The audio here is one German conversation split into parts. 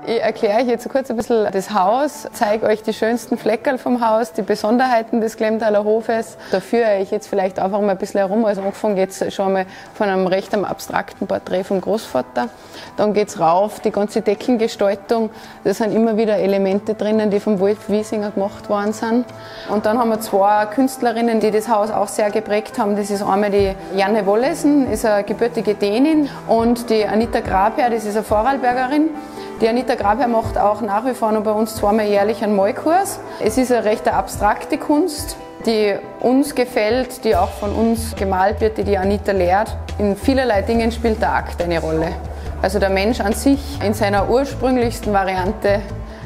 Ich erkläre euch jetzt kurz ein bisschen das Haus, zeige euch die schönsten Fleckerl vom Haus, die Besonderheiten des Glemtaler Hofes. Da führe ich jetzt vielleicht einfach mal ein bisschen herum. Also angefangen geht es schon mal von einem recht abstrakten Porträt vom Großvater. Dann geht es rauf, die ganze Deckengestaltung. Da sind immer wieder Elemente drinnen, die vom Wolf Wiesinger gemacht worden sind. Und dann haben wir zwei Künstlerinnen, die das Haus auch sehr geprägt haben. Das ist einmal die Janne Wollesen, ist eine gebürtige Dänin, und die Anita Grabherr, das ist eine Vorarlbergerin. Die Anita Grabherr macht auch nach wie vor noch bei uns zweimal jährlich einen Malkurs. Es ist eine recht abstrakte Kunst, die uns gefällt, die auch von uns gemalt wird, die Anita lehrt. In vielerlei Dingen spielt der Akt eine Rolle. Also der Mensch an sich in seiner ursprünglichsten Variante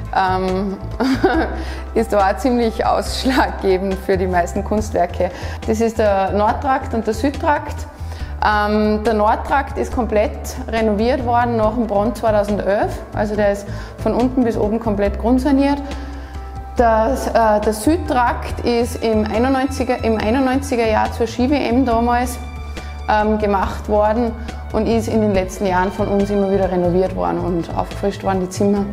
ist da auch ziemlich ausschlaggebend für die meisten Kunstwerke. Das ist der Nordtrakt und der Südtrakt. Der Nordtrakt ist komplett renoviert worden nach dem Brand 2011. Also der ist von unten bis oben komplett grundsaniert. Der Südtrakt ist im 91er Jahr zur Ski-WM damals gemacht worden und ist in den letzten Jahren von uns immer wieder renoviert worden und aufgefrischt worden, die Zimmer.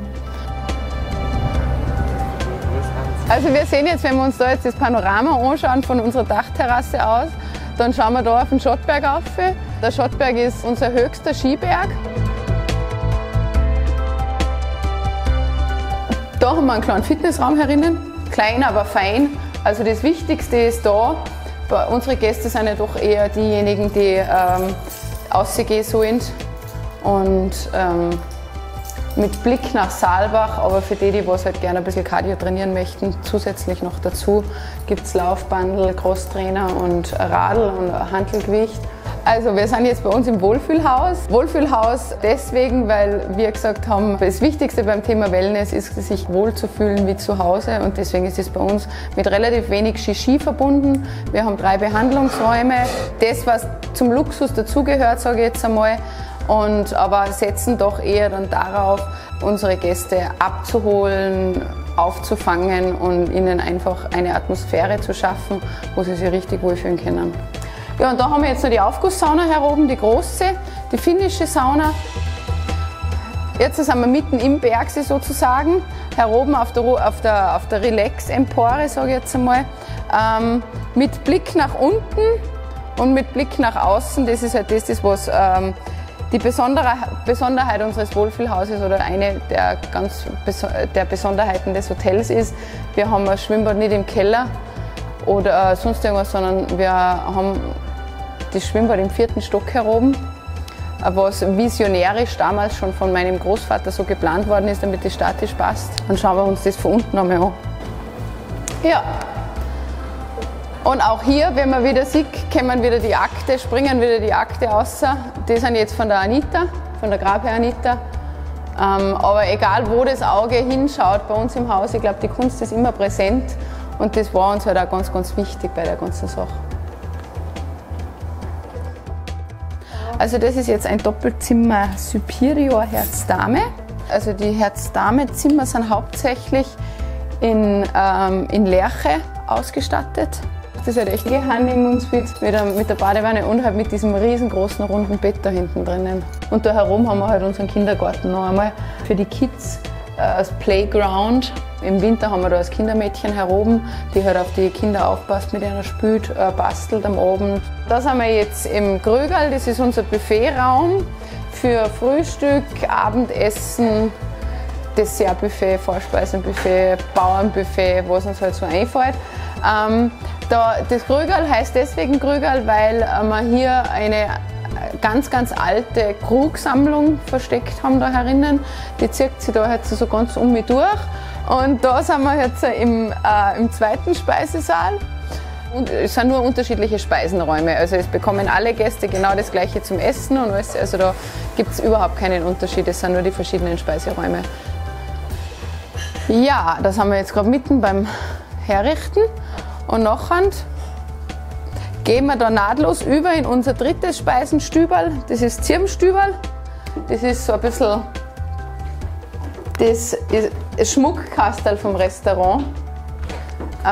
Also wir sehen jetzt, wenn wir uns da jetzt das Panorama anschauen von unserer Dachterrasse aus, dann schauen wir da auf den Schottberg auf. Der Schottberg ist unser höchster Skiberg. Da haben wir einen kleinen Fitnessraum herinnen, klein, aber fein. Also das Wichtigste ist da, unsere Gäste sind ja doch eher diejenigen, die rausgehen sollen. Und mit Blick nach Saalbach, aber für die, die was halt gerne ein bisschen Cardio trainieren möchten, zusätzlich noch dazu gibt es Laufbandel, Crosstrainer und Radl und Hantelgewicht. Also wir sind jetzt bei uns im Wohlfühlhaus. Wohlfühlhaus deswegen, weil wir gesagt haben, das Wichtigste beim Thema Wellness ist, sich wohl zu fühlen wie zu Hause, und deswegen ist es bei uns mit relativ wenig Shishi verbunden. Wir haben 3 Behandlungsräume, das was zum Luxus dazugehört, sage ich jetzt einmal. Aber setzen doch eher dann darauf, unsere Gäste abzuholen, aufzufangen und ihnen einfach eine Atmosphäre zu schaffen, wo sie sich richtig wohlfühlen können. Ja, und da haben wir jetzt noch die Aufgusssauna hier oben, die große, die finnische Sauna. Jetzt sind wir mitten im Bergsee sozusagen, hier oben auf der Relax-Empore, sage ich jetzt einmal, mit Blick nach unten und mit Blick nach außen. Das ist halt das was die Besonderheit unseres Wohlfühlhauses oder eine der Besonderheiten des Hotels ist. Wir haben ein Schwimmbad nicht im Keller oder sonst irgendwas, sondern wir haben das Schwimmbad im 4. Stock hier oben, was visionärisch damals schon von meinem Großvater so geplant worden ist, damit es statisch passt. Dann schauen wir uns das von unten einmal an. Ja. Und auch hier, wenn man wieder sieht, kommen wieder die Akte, springen wieder die Akte raus. Die sind jetzt von der Anita, von der Grabherr Anita. Aber egal, wo das Auge hinschaut bei uns im Haus, ich glaube, die Kunst ist immer präsent. Und das war uns halt auch ganz, ganz wichtig bei der ganzen Sache. Also das ist jetzt ein Doppelzimmer Superior Herz-Dame. Also die Herz-Dame-Zimmer sind hauptsächlich in Lärche ausgestattet. Das ist halt echt Gehandlungssuite mit der Badewanne und halt mit diesem riesengroßen runden Bett da hinten drinnen. Und da herum haben wir halt unseren Kindergarten noch einmal für die Kids als Playground. Im Winter haben wir da das Kindermädchen hier oben, die halt auf die Kinder aufpasst, mit einer spült, bastelt am Abend. Da sind wir jetzt im Grögerl, das ist unser Buffetraum für Frühstück, Abendessen, Dessertbuffet, Vorspeisenbuffet, Bauernbuffet, was uns halt so einfällt. Das Grögerl heißt deswegen Grögerl, weil wir hier eine ganz, ganz alte Krugsammlung versteckt haben da herinnen. Die zieht sich da jetzt so ganz um mich durch. Und da sind wir jetzt im 2. Speisesaal. Und es sind nur unterschiedliche Speisenräume. Also es bekommen alle Gäste genau das Gleiche zum Essen und alles. Also da gibt es überhaupt keinen Unterschied. Es sind nur die verschiedenen Speiseräume. Ja, da sind wir jetzt gerade mitten beim Herrichten. Und nachher gehen wir da nahtlos über in unser 3. Speisenstüberl. Das ist Zirmstüberl. Das ist so ein bisschen das Schmuckkastel vom Restaurant.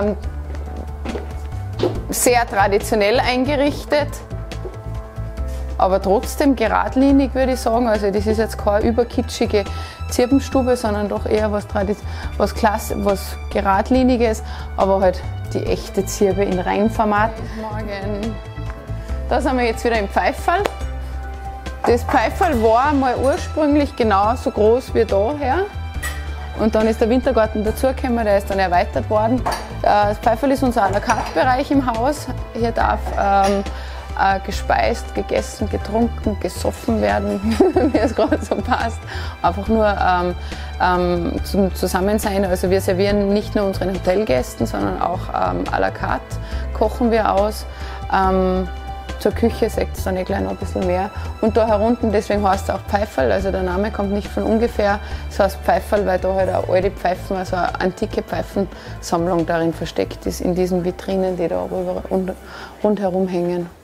Sehr traditionell eingerichtet. aber trotzdem geradlinig, würde ich sagen. Also das ist jetzt keine überkitschige Zirbenstube, sondern doch eher was geradliniges, aber halt die echte Zirbe in Reinformat. Morgen. Da sind wir jetzt wieder im Pfeiferl. Das Pfeiferl war mal ursprünglich genauso groß wie daher. Und dann ist der Wintergarten dazugekommen, der ist dann erweitert worden. Das Pfeiferl ist unser à la carte Bereich im Haus. Hier darf gespeist, gegessen, getrunken, gesoffen werden, wie es gerade so passt. Einfach nur zum Zusammensein. Also wir servieren nicht nur unseren Hotelgästen, sondern auch à la carte kochen wir aus. Zur Küche sagt es dann gleich noch ein bisschen mehr. Und da herunten, deswegen heißt es auch Pfeiferl, also der Name kommt nicht von ungefähr. Es heißt Pfeiferl, weil da halt auch alte Pfeifen, also eine antike Pfeifensammlung darin versteckt ist, in diesen Vitrinen, die da rundherum hängen.